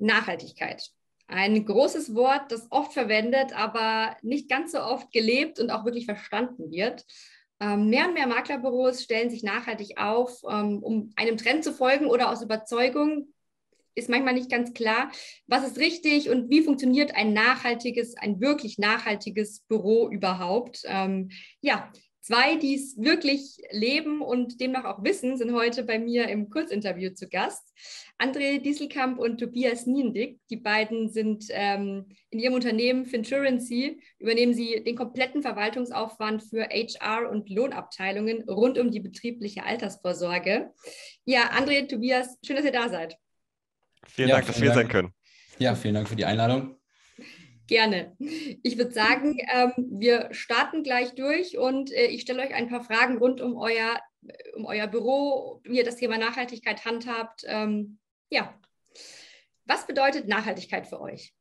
Nachhaltigkeit. Ein großes Wort, das oft verwendet, aber nicht ganz so oft gelebt und auch wirklich verstanden wird. Mehr und mehr Maklerbüros stellen sich nachhaltig auf, um einem Trend zu folgen oder aus Überzeugung. Ist manchmal nicht ganz klar, was ist richtig und wie funktioniert ein wirklich nachhaltiges Büro überhaupt. Ja, zwei, die es wirklich leben und demnach auch wissen, sind heute bei mir im Kurzinterview zu Gast. André Dieselkamp und Tobias Niendick. Die beiden sind in ihrem Unternehmen Finsurancy, übernehmen sie den kompletten Verwaltungsaufwand für HR und Lohnabteilungen rund um die betriebliche Altersvorsorge. Ja, André, Tobias, schön, dass ihr da seid. Vielen Dank, dass wir sein können. Ja, vielen Dank für die Einladung. Gerne. Ich würde sagen, wir starten gleich durch und ich stelle euch ein paar Fragen rund um euer Büro, wie ihr das Thema Nachhaltigkeit handhabt. Ja, was bedeutet Nachhaltigkeit für euch?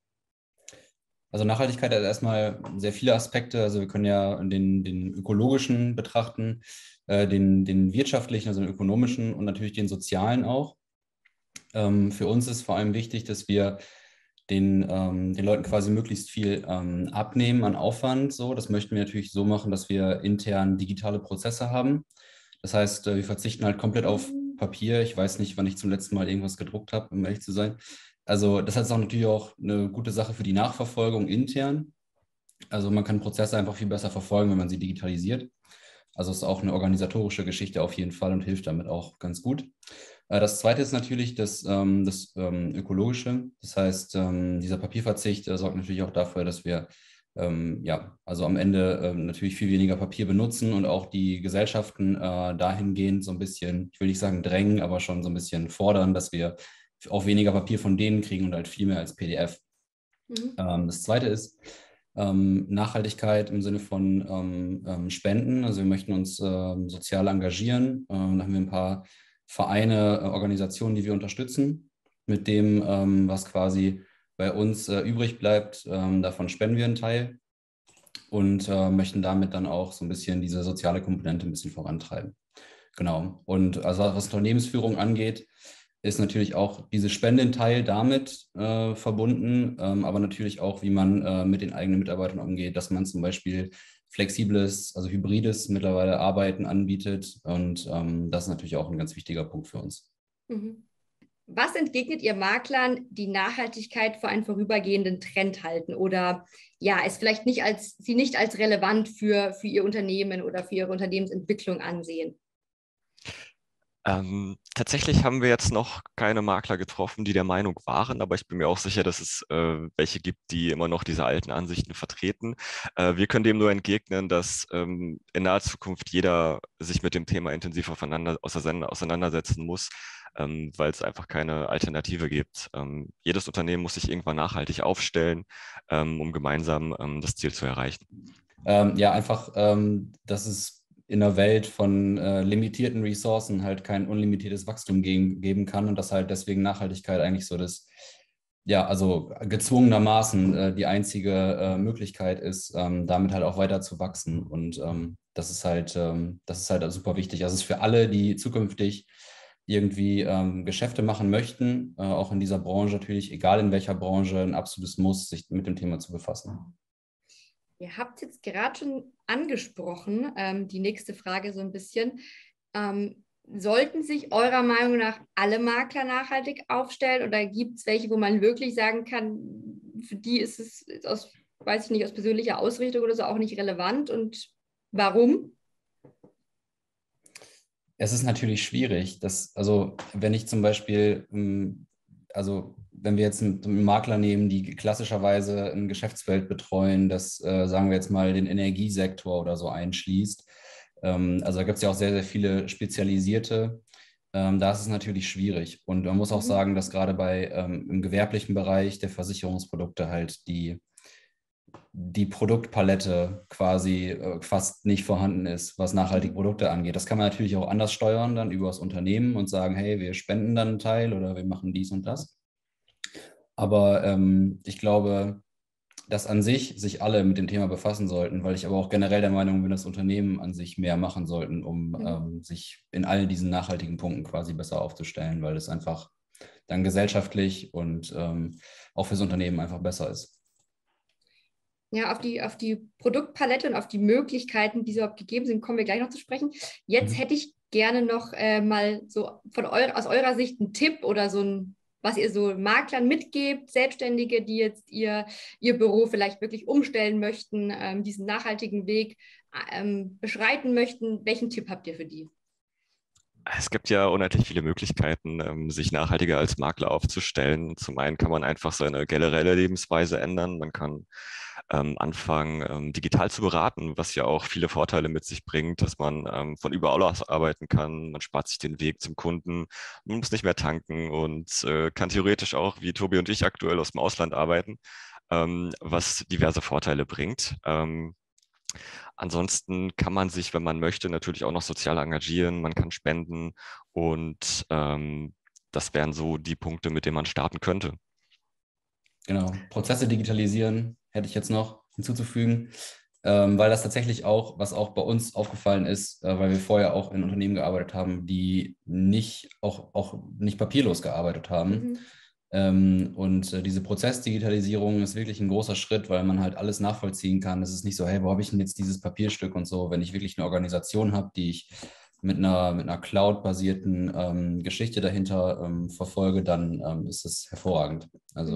Also Nachhaltigkeit hat erstmal sehr viele Aspekte. Also wir können ja den ökologischen betrachten, den wirtschaftlichen, also den ökonomischen und natürlich den sozialen auch. Für uns ist vor allem wichtig, dass wir den Leuten quasi möglichst viel abnehmen an Aufwand. So, das möchten wir natürlich so machen, dass wir intern digitale Prozesse haben. Das heißt, wir verzichten halt komplett auf Papier. Ich weiß nicht, wann ich zum letzten Mal irgendwas gedruckt habe, um ehrlich zu sein. Also das ist auch natürlich auch eine gute Sache für die Nachverfolgung intern. Also man kann Prozesse einfach viel besser verfolgen, wenn man sie digitalisiert. Also es ist auch eine organisatorische Geschichte auf jeden Fall und hilft damit auch ganz gut. Das Zweite ist natürlich das Ökologische. Das heißt, dieser Papierverzicht sorgt natürlich auch dafür, dass wir also am Ende natürlich viel weniger Papier benutzen und auch die Gesellschaften dahingehend so ein bisschen, ich will nicht sagen drängen, aber schon so ein bisschen fordern, dass wir auch weniger Papier von denen kriegen und halt viel mehr als PDF. Das Zweite ist Nachhaltigkeit im Sinne von Spenden. Also wir möchten uns sozial engagieren. Da haben wir ein paar Vereine, Organisationen, die wir unterstützen, mit dem, was quasi bei uns übrig bleibt, davon spenden wir einen Teil und möchten damit dann auch so ein bisschen diese soziale Komponente ein bisschen vorantreiben. Genau. Und also was Unternehmensführung angeht, ist natürlich auch diese Spendenteil damit verbunden, aber natürlich auch, wie man mit den eigenen Mitarbeitern umgeht, dass man zum Beispiel flexibles, also hybrides mittlerweile Arbeiten anbietet und das ist natürlich auch ein ganz wichtiger Punkt für uns. Was entgegnet ihr Maklern, die Nachhaltigkeit für einen vorübergehenden Trend halten oder ja, es vielleicht nicht als relevant für ihr Unternehmen oder für ihre Unternehmensentwicklung ansehen? Tatsächlich haben wir jetzt noch keine Makler getroffen, die der Meinung waren, aber ich bin mir auch sicher, dass es welche gibt, die immer noch diese alten Ansichten vertreten. Wir können dem nur entgegnen, dass in naher Zukunft jeder sich mit dem Thema intensiv auseinandersetzen muss, weil es einfach keine Alternative gibt. Jedes Unternehmen muss sich irgendwann nachhaltig aufstellen, um gemeinsam das Ziel zu erreichen. Dass es in einer Welt von limitierten Ressourcen halt kein unlimitiertes Wachstum geben kann und dass halt deswegen Nachhaltigkeit eigentlich so also gezwungenermaßen die einzige Möglichkeit ist, damit halt auch weiter zu wachsen. Und das ist halt super wichtig. Also es ist für alle, die zukünftig irgendwie Geschäfte machen möchten, auch in dieser Branche natürlich, egal in welcher Branche, ein absolutes Muss, sich mit dem Thema zu befassen. Ihr habt jetzt gerade schon angesprochen, die nächste Frage so ein bisschen. Sollten sich eurer Meinung nach alle Makler nachhaltig aufstellen oder gibt es welche, wo man wirklich sagen kann, für die ist es aus persönlicher Ausrichtung oder so auch nicht relevant und warum? Es ist natürlich schwierig, wenn ich zum Beispiel, wenn wir jetzt einen Makler nehmen, die klassischerweise ein Geschäftsfeld betreuen, das, sagen wir jetzt mal, den Energiesektor oder so einschließt. Also da gibt es ja auch sehr, sehr viele spezialisierte. Da ist es natürlich schwierig. Und man muss auch sagen, dass gerade im gewerblichen Bereich der Versicherungsprodukte halt die Produktpalette quasi fast nicht vorhanden ist, was nachhaltige Produkte angeht. Das kann man natürlich auch anders steuern, dann über das Unternehmen und sagen, hey, wir spenden dann einen Teil oder wir machen dies und das. Aber ich glaube, dass an sich alle mit dem Thema befassen sollten, weil ich aber auch generell der Meinung bin, dass Unternehmen an sich mehr machen sollten, um sich in all diesen nachhaltigen Punkten quasi besser aufzustellen, weil es einfach dann gesellschaftlich und auch fürs Unternehmen einfach besser ist. Ja, auf die Produktpalette und auf die Möglichkeiten, die überhaupt gegeben sind, kommen wir gleich noch zu sprechen. Jetzt hätte ich gerne noch mal so aus eurer Sicht einen Tipp oder so ein, was ihr so Maklern mitgebt, Selbstständige, die jetzt ihr Büro vielleicht wirklich umstellen möchten, diesen nachhaltigen Weg beschreiten möchten. Welchen Tipp habt ihr für die? Es gibt ja unendlich viele Möglichkeiten, sich nachhaltiger als Makler aufzustellen. Zum einen kann man einfach seine generelle Lebensweise ändern. Man kann anfangen, digital zu beraten, was ja auch viele Vorteile mit sich bringt, dass man von überall aus arbeiten kann. Man spart sich den Weg zum Kunden, man muss nicht mehr tanken und kann theoretisch auch, wie Tobi und ich aktuell, aus dem Ausland arbeiten, was diverse Vorteile bringt. Ansonsten kann man sich, wenn man möchte, natürlich auch noch sozial engagieren, man kann spenden und das wären so die Punkte, mit denen man starten könnte. Genau, Prozesse digitalisieren hätte ich jetzt noch hinzuzufügen, weil das tatsächlich auch, was auch bei uns aufgefallen ist, weil wir vorher auch in Unternehmen gearbeitet haben, die auch nicht papierlos gearbeitet haben. Und diese Prozessdigitalisierung ist wirklich ein großer Schritt, weil man halt alles nachvollziehen kann. Es ist nicht so, hey, wo habe ich denn jetzt dieses Papierstück und so. Wenn ich wirklich eine Organisation habe, die ich mit einer Cloud-basierten Geschichte dahinter verfolge, dann ist es hervorragend.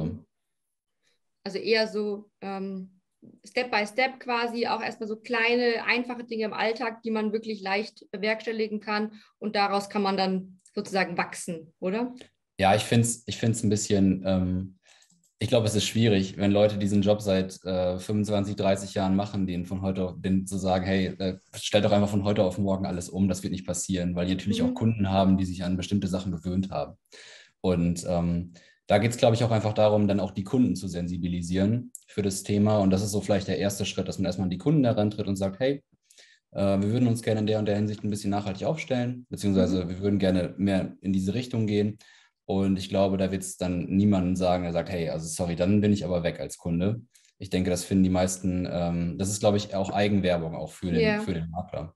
Also eher so Step by Step quasi, auch erstmal so kleine, einfache Dinge im Alltag, die man wirklich leicht bewerkstelligen kann und daraus kann man dann sozusagen wachsen, oder? Ja, ich finde es ein bisschen, ich glaube, es ist schwierig, wenn Leute diesen Job seit 25, 30 Jahren machen, denen zu sagen, hey, stellt doch einfach von heute auf morgen alles um, das wird nicht passieren, weil die natürlich auch Kunden haben, die sich an bestimmte Sachen gewöhnt haben. Und da geht es, glaube ich, auch einfach darum, dann auch die Kunden zu sensibilisieren für das Thema. Und das ist so vielleicht der erste Schritt, dass man erstmal an die Kunden herantritt und sagt, hey, wir würden uns gerne in der und der Hinsicht ein bisschen nachhaltig aufstellen, beziehungsweise wir würden gerne mehr in diese Richtung gehen. Und ich glaube, da wird es dann niemanden sagen, der sagt, hey, also sorry, dann bin ich aber weg als Kunde. Ich denke, das finden die meisten, das ist, glaube ich, auch Eigenwerbung auch für den Makler.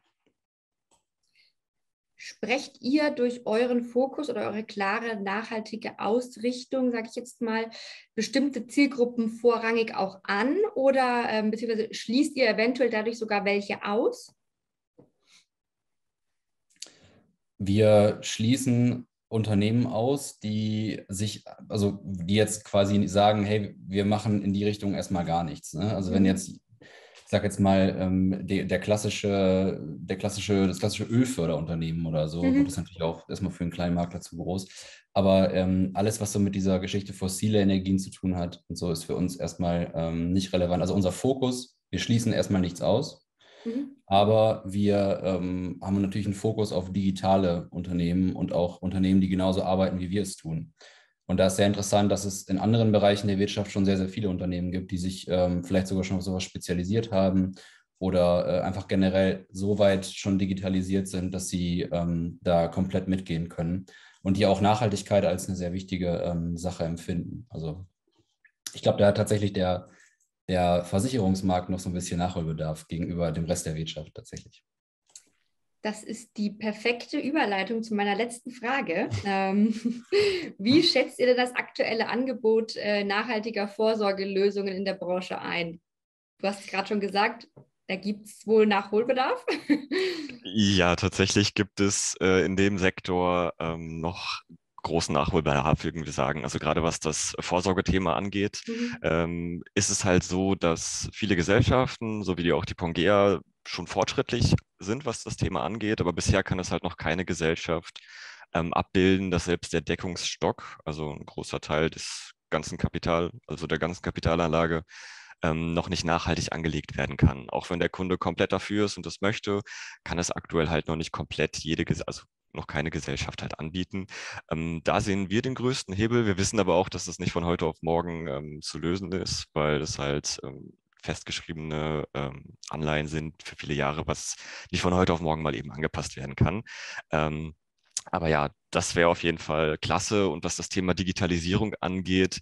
Sprecht ihr durch euren Fokus oder eure klare, nachhaltige Ausrichtung, sage ich jetzt mal, bestimmte Zielgruppen vorrangig auch an oder beziehungsweise schließt ihr eventuell dadurch sogar welche aus? Wir schließen Unternehmen aus, die jetzt quasi sagen, hey, wir machen in die Richtung erstmal gar nichts. Ne? Also wenn jetzt, ich sage jetzt mal, das klassische Ölförderunternehmen oder so, gut, das ist natürlich auch erstmal für einen kleinen Makler zu groß, aber alles, was so mit dieser Geschichte fossile Energien zu tun hat und so, ist für uns erstmal nicht relevant. Also unser Fokus, wir schließen erstmal nichts aus. Aber wir haben natürlich einen Fokus auf digitale Unternehmen und auch Unternehmen, die genauso arbeiten, wie wir es tun. Und da ist sehr interessant, dass es in anderen Bereichen der Wirtschaft schon sehr, sehr viele Unternehmen gibt, die sich vielleicht sogar schon auf sowas spezialisiert haben oder einfach generell so weit schon digitalisiert sind, dass sie da komplett mitgehen können und die auch Nachhaltigkeit als eine sehr wichtige Sache empfinden. Also ich glaube, da hat tatsächlich der Versicherungsmarkt noch so ein bisschen Nachholbedarf gegenüber dem Rest der Wirtschaft tatsächlich. Das ist die perfekte Überleitung zu meiner letzten Frage. Wie schätzt ihr denn das aktuelle Angebot nachhaltiger Vorsorgelösungen in der Branche ein? Du hast gerade schon gesagt, da gibt es wohl Nachholbedarf. Ja, tatsächlich gibt es in dem Sektor noch großen Nachholbedarf, irgendwie sagen. Also gerade was das Vorsorgethema angeht, ist es halt so, dass viele Gesellschaften, so wie auch die Pongea, schon fortschrittlich sind, was das Thema angeht. Aber bisher kann es halt noch keine Gesellschaft abbilden, dass selbst der Deckungsstock, also ein großer Teil des ganzen Kapital, also der ganzen Kapitalanlage, noch nicht nachhaltig angelegt werden kann. Auch wenn der Kunde komplett dafür ist und das möchte, kann es aktuell halt noch nicht komplett also noch keine Gesellschaft halt anbieten. Da sehen wir den größten Hebel. Wir wissen aber auch, dass das nicht von heute auf morgen zu lösen ist, weil das halt festgeschriebene Anleihen sind für viele Jahre, was nicht von heute auf morgen mal eben angepasst werden kann. Aber ja, das wäre auf jeden Fall klasse. Und was das Thema Digitalisierung angeht,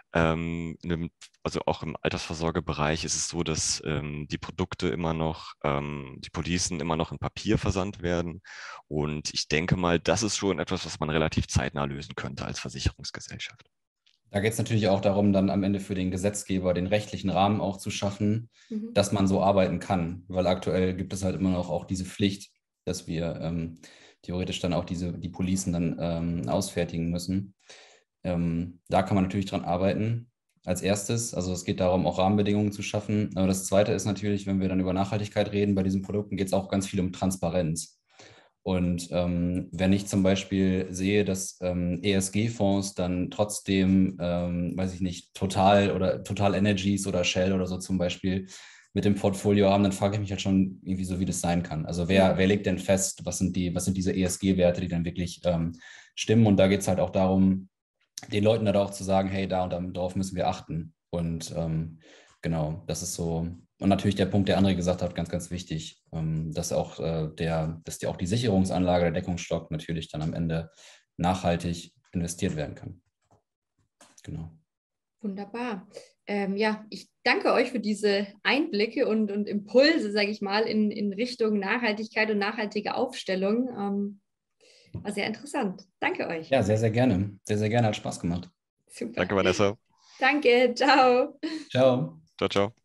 also auch im Altersvorsorgebereich ist es so, dass die Produkte immer noch, die Policen immer noch in Papier versandt werden. Und ich denke mal, das ist schon etwas, was man relativ zeitnah lösen könnte als Versicherungsgesellschaft. Da geht es natürlich auch darum, dann am Ende für den Gesetzgeber den rechtlichen Rahmen auch zu schaffen, dass man so arbeiten kann. Weil aktuell gibt es halt immer noch auch diese Pflicht, dass wir theoretisch dann auch die Policen dann ausfertigen müssen. Da kann man natürlich dran arbeiten als erstes. Also es geht darum, auch Rahmenbedingungen zu schaffen. Aber das Zweite ist natürlich, wenn wir dann über Nachhaltigkeit reden, bei diesen Produkten geht es auch ganz viel um Transparenz. Und wenn ich zum Beispiel sehe, dass ESG-Fonds dann trotzdem, weiß ich nicht, Total Energies oder Shell oder so zum Beispiel mit dem Portfolio haben, dann frage ich mich halt schon irgendwie so, wie das sein kann. Also wer legt denn fest, was sind diese ESG-Werte, die dann wirklich stimmen? Und da geht es halt auch darum, den Leuten dann auch zu sagen, hey, da und darauf müssen wir achten. Und genau, das ist so. Und natürlich der Punkt, der André gesagt hat, ganz, ganz wichtig, dass auch auch die Sicherungsanlage, der Deckungsstock natürlich dann am Ende nachhaltig investiert werden kann. Genau. Wunderbar. Ja, ich danke euch für diese Einblicke und Impulse, sage ich mal, in Richtung Nachhaltigkeit und nachhaltige Aufstellung. War sehr interessant. Danke euch. Ja, sehr, sehr gerne. Sehr, sehr gerne. Hat Spaß gemacht. Super. Danke, Vanessa. Danke. Ciao. Ciao. Ciao, ciao.